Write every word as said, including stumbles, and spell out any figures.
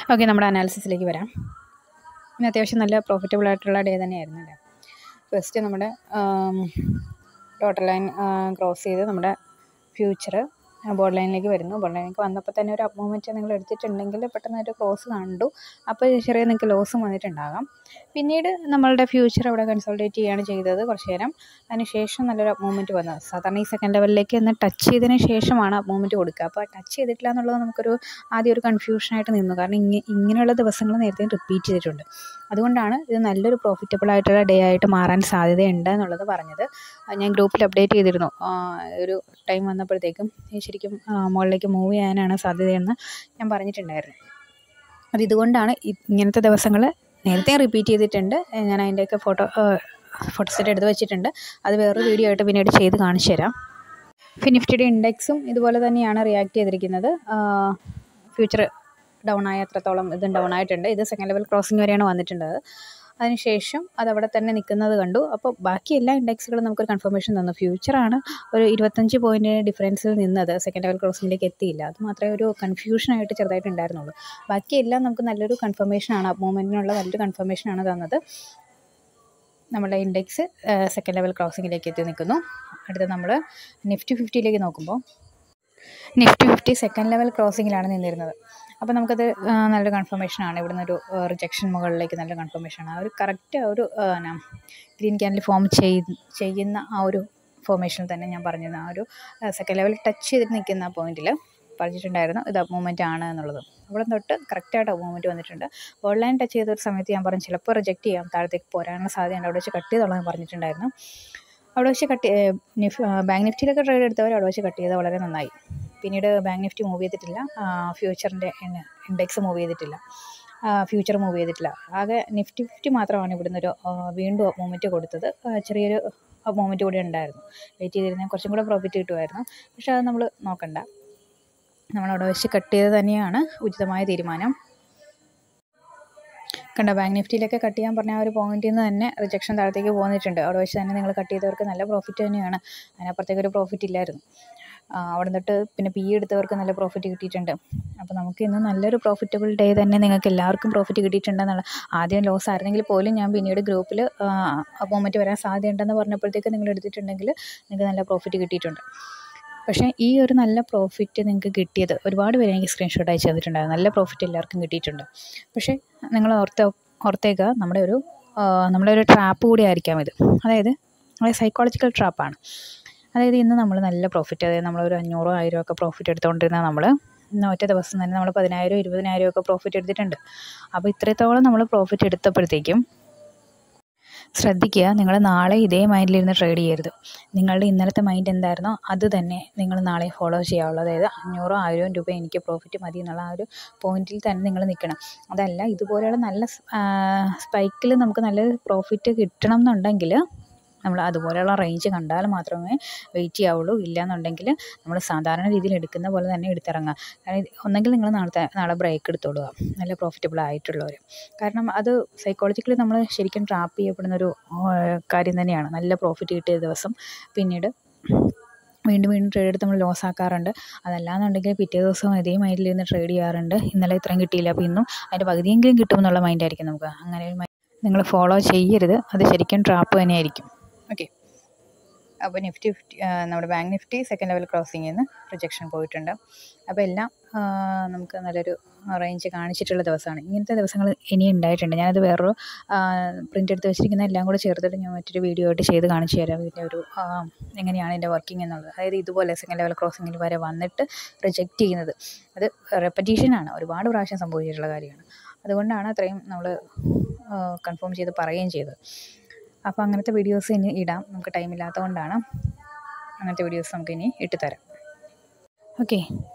Okay, നമ്മുടെ അനാലിസിസിലേക്ക് വരാം. ഇന്ന് അത്യാവശ്യം നല്ല പ്രോഫിറ്റബിൾ ആയിട്ടുള്ള ഡേ തന്നെയായിരുന്നു അല്ലേ. ഫസ്റ്റ് നമ്മുടെ ടോട്ടൽ ലൈൻ ക്രോസ് ചെയ്ത് നമ്മുടെ ഫ്യൂച്ചർ ബോർഡ് ലൈനിലേക്ക് വരുന്നു. ബോർഡ് ലൈനിലേക്ക് വന്നപ്പോൾ തന്നെ ഒരു അപ്പ് മൂവ്മെൻറ്റ് നിങ്ങൾ എടുത്തിട്ടുണ്ടെങ്കിൽ പെട്ടെന്ന് ഒരു ക്രോസ് കണ്ടു. അപ്പോൾ ചെറിയ നിങ്ങൾക്ക് ലോസും വന്നിട്ടുണ്ടാകാം. പിന്നീട് നമ്മളുടെ ഫ്യൂച്ചർ അവിടെ കൺസോൾട്ടേറ്റ് ചെയ്യുകയാണ് ചെയ്തത് കുറച്ച് നേരം. അതിന് ശേഷം നല്ലൊരു അപ്പ് മൂവ്മെൻറ്റ് വന്നത്. സാധാരണ ഈ സെക്കൻഡ് ലെവലിലേക്ക് ഒന്ന് ടച്ച് ചെയ്തതിന് ശേഷമാണ് അപ്പ് മൂവ്മെൻറ്റ് കൊടുക്കുക. അപ്പോൾ ടച്ച് ചെയ്തിട്ടില്ല എന്നുള്ളത് നമുക്കൊരു ആദ്യം ഒരു കൺഫ്യൂഷനായിട്ട് നിന്നു. കാരണം ഇങ്ങനെ ഇങ്ങനെയുള്ള ദിവസങ്ങൾ നേരത്തെ റിപ്പീറ്റ് ചെയ്തിട്ടുണ്ട്. അതുകൊണ്ടാണ് ഇത് നല്ലൊരു പ്രോഫിറ്റബിൾ ആയിട്ടുള്ള ഡേ ആയിട്ട് മാറാൻ സാധ്യതയുണ്ട് എന്നുള്ളത് പറഞ്ഞത്. ഞാൻ ഗ്രൂപ്പിൽ അപ്ഡേറ്റ് ചെയ്തിരുന്നു. ഒരു ടൈം വന്നപ്പോഴത്തേക്കും ശരിക്കും മുകളിലേക്ക് മൂവ് ചെയ്യാനാണ് സാധ്യതയെന്ന് ഞാൻ പറഞ്ഞിട്ടുണ്ടായിരുന്നു. അത് ഇതുകൊണ്ടാണ് ഇങ്ങനത്തെ ദിവസങ്ങൾ നേരത്തെ റിപ്പീറ്റ് ചെയ്തിട്ടുണ്ട്. ഞാൻ അതിൻ്റെയൊക്കെ ഫോട്ടോ ഫോട്ടോ സെറ്റ് എടുത്ത് വെച്ചിട്ടുണ്ട്. അത് വേറൊരു വീഡിയോ ആയിട്ട് പിന്നീട് ചെയ്ത് കാണിച്ചു തരാം. ഫിനിഫ്റ്റിയുടെ ഇൻഡെക്സും ഇതുപോലെ തന്നെയാണ് റിയാക്ട് ചെയ്തിരിക്കുന്നത്. ഫ്യൂച്ചർ ഡൗൺ ആയ അത്രത്തോളം ഇതും ഡൗൺ ആയിട്ടുണ്ട്. ഇത് സെക്കൻഡ് ലെവൽ ക്രോസിംഗ് വരെയാണ് വന്നിട്ടുള്ളത്. അതിനുശേഷം അതവിടെ തന്നെ നിൽക്കുന്നത് കണ്ടു. അപ്പോൾ ബാക്കി എല്ലാ ഇൻഡെക്സുകളും നമുക്കൊരു കൺഫർമേഷൻ തന്നു. ഫ്യൂച്ചറാണ് ഒരു ഇരുപത്തഞ്ച് പോയിൻറ്റ് ഡിഫറൻസിൽ നിന്നത്. സെക്കൻഡ് ലെവൽ ക്രോസിംഗിലേക്ക് എത്തിയില്ല. അത് മാത്രമേ ഒരു കൺഫ്യൂഷനായിട്ട് ചെറുതായിട്ട് ഉണ്ടായിരുന്നുള്ളൂ. ബാക്കിയെല്ലാം നമുക്ക് നല്ലൊരു കൺഫർമേഷനാണ്, അപ്പ് മൂവ്മെൻറ്റിനുള്ള നല്ലൊരു കൺഫർമേഷനാണ് തന്നത്. നമ്മുടെ ഇൻഡെക്സ് സെക്കൻഡ് ലെവൽ ക്രോസിംഗിലേക്ക് എത്തി നിൽക്കുന്നു. അടുത്ത നമ്മൾ നിഫ്റ്റി ഫിഫ്റ്റിയിലേക്ക് നോക്കുമ്പോൾ നിഫ്റ്റി ഫിഫ്റ്റി സെക്കൻഡ് ലെവൽ ക്രോസിങ്ങിലാണ് നിന്നിരുന്നത്. അപ്പോൾ നമുക്കത് നല്ലൊരു കൺഫർമേഷനാണ്. ഇവിടുന്ന് ഒരു റിജക്ഷൻ മുകളിലേക്ക് നല്ല കൺഫർമേഷനാണ്. ആ ഒരു കറക്റ്റ് ആ ഒരു ഗ്രീൻ ക്യാൻഡിൽ ഫോം ചെയ്യുന്ന ആ ഒരു ഫോർമേഷനിൽ തന്നെ ഞാൻ പറഞ്ഞിരുന്നു. ആ ഒരു സെക്കൻഡ് ലെവൽ ടച്ച് ചെയ്തിട്ട് നിൽക്കുന്ന പോയിന്റിൽ പറഞ്ഞിട്ടുണ്ടായിരുന്നു ഇത് അപ്പ് മൂവ്മെൻറ്റ് ആണ് എന്നുള്ളത്. അവിടെ തൊട്ട് കറക്റ്റായിട്ട് അപ്പ് മൂവ്മെൻറ്റ് വന്നിട്ടുണ്ട്. ബോർഡ് ലൈൻ ടച്ച് ചെയ്ത ഒരു സമയത്ത് ഞാൻ പറഞ്ഞു ചിലപ്പോൾ റിജക്റ്റ് ചെയ്യാം, താഴത്തേക്ക് പോരാനുള്ള സാധ്യതയുണ്ട്, അവിടെ വെച്ച് കട്ട് ചെയ്തോളാൻ പറഞ്ഞിട്ടുണ്ടായിരുന്നു. അവിടെ വെച്ച് കട്ട് നിഫ് ബാങ്ക് നിഫ്റ്റിയിലൊക്കെ ട്രേഡ് എടുത്തവർ അവിടെ വെച്ച് കട്ട് ചെയ്ത് വളരെ നന്നായി. പിന്നീട് ബാങ്ക് നിഫ്റ്റി മൂവ് ചെയ്തിട്ടില്ല, ഫ്യൂച്ചറിൻ്റെ ഇൻഡെക്സ് മൂവ് ചെയ്തിട്ടില്ല, ഫ്യൂച്ചർ മൂവ് ചെയ്തിട്ടില്ല. ആകെ നിഫ്റ്റി ഫിഫ്റ്റി മാത്രമാണ് ഇവിടുന്ന് ഒരു വീണ്ടും അപ്പ് മൂവ്മെൻറ്റ് കൊടുത്തത്. ചെറിയൊരു അപ്പ് മൂവ്മെൻറ്റ് കൂടി ഉണ്ടായിരുന്നു. വെയിറ്റ് ചെയ്തിരുന്നാൽ കുറച്ചും കൂടെ പ്രോഫിറ്റ് കിട്ടുമായിരുന്നു. പക്ഷേ അത് നമ്മൾ നോക്കണ്ട, നമ്മളവിടെ വെച്ച് കട്ട് ചെയ്ത് തന്നെയാണ് ഉചിതമായ തീരുമാനം. കണ്ട, ബാങ്ക് നിഫ്റ്റിയിലൊക്കെ കട്ട് ചെയ്യാൻ പറഞ്ഞ ആ ഒരു പോയിന്റിൽ നിന്ന് തന്നെ റിജക്ഷൻ താഴത്തേക്ക് പോന്നിട്ടുണ്ട്. അവിടെ വെച്ച് തന്നെ നിങ്ങൾ കട്ട് ചെയ്തവർക്ക് നല്ല പ്രോഫിറ്റ് തന്നെയാണ്. അതിനപ്പുറത്തേക്ക് ഒരു പ്രോഫിറ്റ് ഇല്ലായിരുന്നു. അവിടെ നിന്നിട്ട് പിന്നെ പി എടുത്തവർക്ക് നല്ല പ്രോഫിറ്റ് കിട്ടിയിട്ടുണ്ട്. അപ്പോൾ നമുക്ക് ഇന്ന് നല്ലൊരു പ്രോഫിറ്റബിൾ ഡേ തന്നെ നിങ്ങൾക്ക് എല്ലാവർക്കും പ്രോഫിറ്റ് കിട്ടിയിട്ടുണ്ടെന്നുള്ള. ആദ്യം ലോസ് ആയിരുന്നെങ്കിൽ പോലും ഞാൻ പിന്നീട് ഗ്രൂപ്പിൽ അപ്പ് മൂവ്മെൻറ്റ് വരാൻ സാധ്യതയുണ്ടെന്ന് പറഞ്ഞപ്പോഴത്തേക്ക് നിങ്ങൾ എടുത്തിട്ടുണ്ടെങ്കിൽ നിങ്ങൾക്ക് നല്ല പ്രോഫിറ്റ് കിട്ടിയിട്ടുണ്ട്. പക്ഷേ ഈ ഒരു നല്ല പ്രോഫിറ്റ് നിങ്ങൾക്ക് കിട്ടിയത് ഒരുപാട് പേര് എനിക്ക് സ്ക്രീൻഷോട്ട് അയച്ചു തന്നിട്ടുണ്ടായിരുന്നു. നല്ല പ്രോഫിറ്റ് എല്ലാവർക്കും കിട്ടിയിട്ടുണ്ട്. പക്ഷേ നിങ്ങൾ ഓർത്ത് ഓർത്തേക്കുക, നമ്മുടെ ഒരു നമ്മുടെ ഒരു ട്രാപ്പ് കൂടി ആയിരിക്കാം ഇത്. അതായത് അതായത് സൈക്കോളജിക്കൽ ട്രാപ്പാണ്. അതായത് ഇന്ന് നമ്മൾ നല്ല പ്രോഫിറ്റ്, അതായത് നമ്മളൊരു അഞ്ഞൂറോ ആയിരം ഒക്കെ പ്രോഫിറ്റ് എടുത്തുകൊണ്ടിരുന്ന നമ്മൾ ഇന്ന് ഒറ്റ ദിവസം തന്നെ നമ്മൾ പതിനായിരം ഇരുപതിനായിരം ഒക്കെ പ്രോഫിറ്റ് എടുത്തിട്ടുണ്ട്. അപ്പോൾ ഇത്രത്തോളം നമ്മൾ പ്രോഫിറ്റ് എടുത്തപ്പോഴത്തേക്കും ശ്രദ്ധിക്കുക, നിങ്ങൾ നാളെ ഇതേ മൈൻഡിലിരുന്ന് ട്രേഡ് ചെയ്യരുത്. നിങ്ങളുടെ ഇന്നലത്തെ മൈൻഡ് എന്തായിരുന്നോ അത് തന്നെ നിങ്ങൾ നാളെ ഫോളോ ചെയ്യാവുള്ളൂ. അതായത് അഞ്ഞൂറോ ആയിരം രൂപ എനിക്ക് പ്രോഫിറ്റ് മതി എന്നുള്ള ആ ഒരു പോയിന്റിൽ തന്നെ നിങ്ങൾ നിൽക്കണം. അതല്ല ഇതുപോലെയുള്ള നല്ല സ്പൈക്കിൽ നമുക്ക് നല്ല പ്രോഫിറ്റ് കിട്ടണം എന്നുണ്ടെങ്കിൽ നമ്മൾ അതുപോലെയുള്ള റേഞ്ച് കണ്ടാൽ മാത്രമേ വെയിറ്റ് ചെയ്യാവുള്ളൂ. ഇല്ലയെന്നുണ്ടെങ്കിൽ നമ്മൾ സാധാരണ രീതിയിൽ എടുക്കുന്ന പോലെ തന്നെ എടുത്തിറങ്ങുക. കാരണം ഒന്നെങ്കിൽ നിങ്ങൾ നാളത്തെ നാളെ ബ്രേക്ക് എടുത്തോളുക, നല്ല പ്രോഫിറ്റബിൾ ആയിട്ടുള്ളവർ. കാരണം അത് സൈക്കോളജിക്കലി നമ്മൾ ശരിക്കും ട്രാപ്പ് ചെയ്യപ്പെടുന്നൊരു കാര്യം തന്നെയാണ്. നല്ല പ്രോഫിറ്റ് കിട്ടിയ ദിവസം പിന്നീട് വീണ്ടും വീണ്ടും ട്രേഡ് എടുത്ത് നമ്മൾ ലോസ് ആക്കാറുണ്ട്. അതല്ലാന്നുണ്ടെങ്കിൽ പിറ്റേ ദിവസം ഇതേ മൈൻഡിൽ ഇരുന്ന് ട്രേഡ് ചെയ്യാറുണ്ട്. ഇന്നലെ ഇത്രയും കിട്ടിയില്ല, അപ്പോൾ ഇന്നും അതിൻ്റെ പകുതിയെങ്കിലും കിട്ടുമെന്നുള്ള മൈൻഡായിരിക്കും നമുക്ക്. അങ്ങനെ ഒരു മൈൻഡ് നിങ്ങൾ ഫോളോ ചെയ്യരുത്. അത് ശരിക്കും ട്രാപ്പ് തന്നെയായിരിക്കും. ഓക്കെ, അപ്പോൾ നിഫ്റ്റി ഫിഫ്റ്റി നമ്മുടെ ബാങ്ക് നിഫ്റ്റി സെക്കൻഡ് ലെവൽ ക്രോസിങ്ങിൽ നിന്ന് റിജക്ഷൻ പോയിട്ടുണ്ട്. അപ്പോൾ എല്ലാം നമുക്ക് നല്ലൊരു റേഞ്ച് കാണിച്ചിട്ടുള്ള ദിവസമാണ്. ഇങ്ങനത്തെ ദിവസങ്ങൾ ഇനി ഉണ്ടായിട്ടുണ്ട്. ഞാനത് വേറൊരു പ്രിൻ്റ് എടുത്ത് വെച്ചിരിക്കുന്ന എല്ലാം കൂടെ ചേർത്തിട്ട് ഞാൻ മറ്റൊരു വീഡിയോ ആയിട്ട് ചെയ്ത് കാണിച്ചു തരാം. ഇതിൻ്റെ ഒരു എങ്ങനെയാണ് ഇതിൻ്റെ വർക്കിംഗ് എന്നുള്ളത്. അതായത് ഇതുപോലെ സെക്കൻഡ് ലെവൽ ക്രോസിങ്ങിൽ വരെ വന്നിട്ട് റിജക്റ്റ് ചെയ്യുന്നത് അത് റെപ്പറ്റീഷനാണ്, ഒരുപാട് പ്രാവശ്യം സംഭവിച്ചിട്ടുള്ള കാര്യമാണ്. അതുകൊണ്ടാണ് അത്രയും നമ്മൾ കൺഫേം ചെയ്ത് പറയുകയും ചെയ്തത്. അപ്പോൾ അങ്ങനത്തെ വീഡിയോസ് ഇനി ഇടാം, നമുക്ക് ടൈമില്ലാത്തത് കൊണ്ടാണ്. അങ്ങനത്തെ വീഡിയോസ് നമുക്ക് ഇനി ഇട്ട് തരാം. ഓക്കെ,